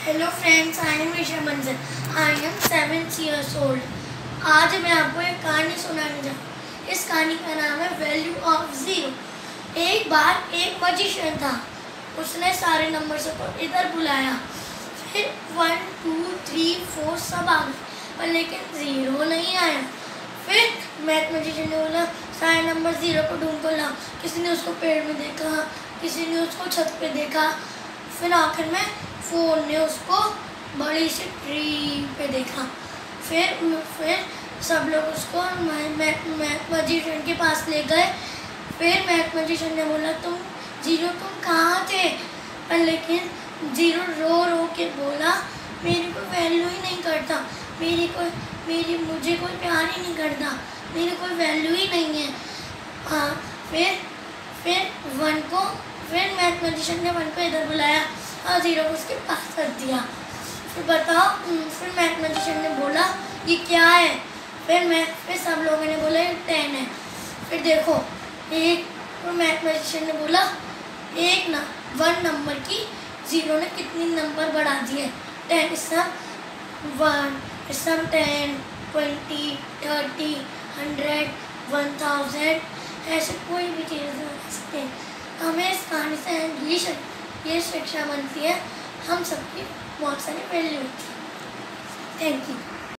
Hello friends, I am Risha Manzar. I am 7 years old। आज मैं आपको एक कहानी सुनाने जा रहा हूँ। इस कहानी का नाम है वैल्यू ऑफ ज़ीरो। एक बार एक मजिशियन था। उसने सारे नंबर्स को इधर बुलाया। फिर 1 2 3 4 सब आ गए, पर लेकिन ज़ीरो नहीं आया। फिर मैथमेटिशियन ने बोला सारे नंबर ज़ीरो को ढूंढ कर लाओ। किसी ने उसको पेड़ में देखा, किसी ने उसको छत पे देखा, फिर आखिर में फोन ने उसको बड़ी सी ट्री पे देखा। फिर सब लोग उसको मैथमेटिशियन के पास ले गए। फिर मैथमेटिशियन ने बोला तुम कहाँ थे? पर लेकिन ज़ीरो रो रो के बोला मेरी कोई वैल्यू ही नहीं करता, मुझे कोई प्यार ही नहीं करता, मेरी कोई वैल्यू ही नहीं है। हाँ, फिर मैथमेटिशियन ने 1 को इधर बुलाया और 0 को उसके पास रख दिया। फिर बताओ, फिर मैथमेटिशियन ने बोला ये क्या है? फिर सब लोगों ने बोला ये 10 है। फिर देखो फिर मैथमेटिशियन ने बोला 1 नंबर की 0 ने कितनी नंबर बढ़ा दिए। 10 इसम 1 इसम 10 20 30 100 1000 ऐसे कोई भी चीज़ बना सकते हैं। हमें इस कहानी से ये शिक्षा बनती है, हम सबकी बहुत सारी वैल्यू होती है। Thank you.